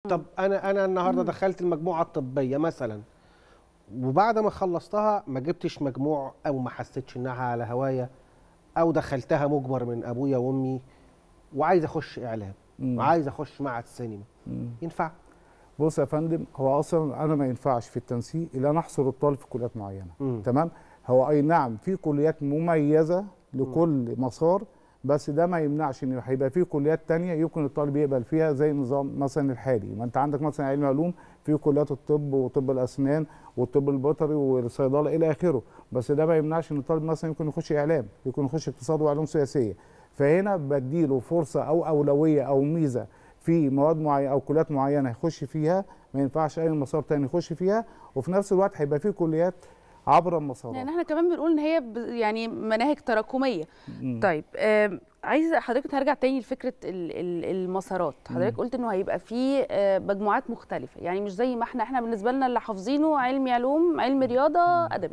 طب انا النهارده دخلت المجموعه الطبيه مثلا، وبعد ما خلصتها ما جبتش مجموع او ما حسيتش انها على هوايه، او دخلتها مجبر من ابويا وامي، وعايز اخش اعلام وعايز اخش معهد السينما، ينفع؟ بص يا فندم، هو اصلا انا ما ينفعش في التنسيق الا انا احصر الطالب في كليات معينه. تمام. هو اي نعم في كليات مميزه لكل مسار، بس ده ما يمنعش ان هيبقى في كليات تانية يمكن الطالب يقبل فيها زي النظام مثلا الحالي. ما انت عندك مثلا علم علوم في كليات الطب وطب الاسنان والطب البيطري والصيدله الى اخره، بس ده ما يمنعش ان الطالب مثلا يمكن يخش اعلام، يمكن يخش اقتصاد وعلوم سياسيه. فهنا بديله فرصه او اولويه او ميزه في مواد معينه او كليات معينه يخش فيها، ما ينفعش اي مسار تاني يخش فيها، وفي نفس الوقت هيبقى في كليات عبر المسارات. يعني احنا كمان بنقول ان هي يعني مناهج تراكميه. طيب عايزه حضرتك هرجع تاني لفكره المسارات. حضرتك قلت انه هيبقى في مجموعات مختلفه، يعني مش زي ما احنا بالنسبه لنا اللي حافظينه علمي علوم، علم رياضه، ادبي.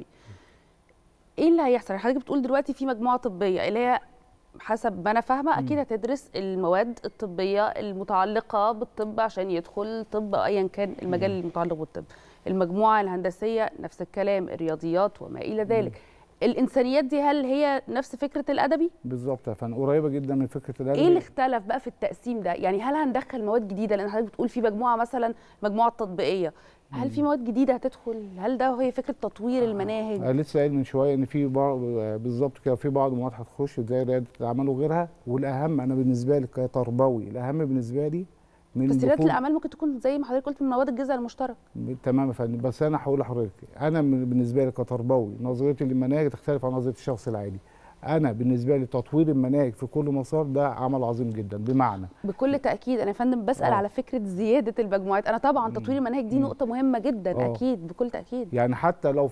ايه اللي هيحصل؟ حضرتك بتقول دلوقتي في مجموعه طبيه اللي هي حسب ما انا فاهمه اكيد هتدرس المواد الطبيه المتعلقه بالطب عشان يدخل طب ايا كان المجال المتعلق بالطب. المجموعه الهندسيه نفس الكلام، الرياضيات وما الى ذلك. الانسانيات دي هل هي نفس فكره الادبي؟ بالظبط يا فندم، قريبه جدا من فكره الادبي. ايه اللي اختلف بقى في التقسيم ده؟ يعني هل هندخل مواد جديده؟ لان حضرتك بتقول في مجموعه مثلا مجموعه تطبيقيه، هل في مواد جديده هتدخل؟ هل ده هي فكره تطوير المناهج؟ لسه قايل من شويه ان في بعض بالظبط كده، في بعض المواد هتخش زي رياده الاعمال وغيرها. والاهم انا بالنسبه لي كتربوي، الاهم بالنسبه لي من بس رياده الاعمال ممكن تكون زي ما حضرتك قلت من مواد الجزء المشترك. تمام يا فندم، بس انا هقول لحضرتك انا بالنسبه لي كتربوي نظريتي للمناهج تختلف عن نظريه الشخص العادي. انا بالنسبه لي تطوير المناهج في كل مسار ده عمل عظيم جدا. بمعنى بكل تاكيد انا يا فندم بسال على فكره زياده المجموعات. انا طبعا تطوير المناهج دي نقطه مهمه جدا. اكيد بكل تاكيد. يعني حتى لو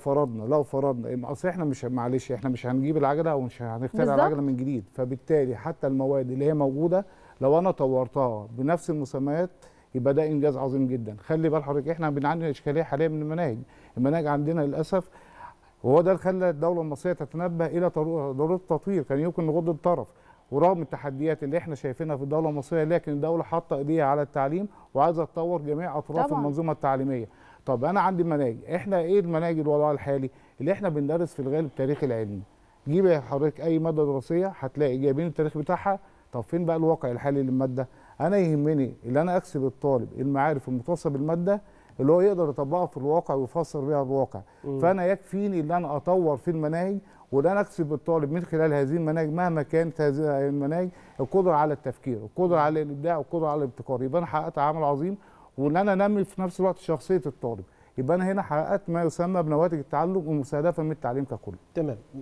فرضنا اصل احنا مش معلش احنا مش هنجيب العجله او مش هنخترع العجله من جديد، فبالتالي حتى المواد اللي هي موجوده لو انا طورتها بنفس المسميات يبقى ده انجاز عظيم جدا. خلي بال حضرتك احنا بنعاني اشكاليه حاليا من المناهج عندنا للاسف، وهو ده اللي خلى الدوله المصريه تتنبه الى ضروره التطوير. كان يمكن نغض الطرف، ورغم التحديات اللي احنا شايفينها في الدوله المصريه لكن الدوله حاطه ايديها على التعليم وعايزه تطور جميع اطراف طبعا المنظومه التعليميه. طب انا عندي مناهج، احنا ايه المناهج الوضع الحالي اللي احنا بندرس في الغالب التاريخ العلمي؟ جيب حضرتك اي ماده دراسيه هتلاقي جايبين التاريخ بتاعها. طب فين بقى الواقع الحالي للماده؟ انا يهمني اللي انا اكسب الطالب المعارف المتصله بالماده اللي هو يقدر يطبقها في الواقع ويفسر بيها الواقع. فانا يكفيني ان انا اطور في المناهج وان انا اكسب الطالب من خلال هذه المناهج مهما كانت هذه المناهج القدره على التفكير، القدره على الابداع، والقدره على الابتكار. يبقى انا حققت عمل عظيم، وان انا انمي في نفس الوقت شخصيه الطالب. يبقى انا هنا حققت ما يسمى بنواتج التعلم المستهدفه من التعليم ككل. تمام.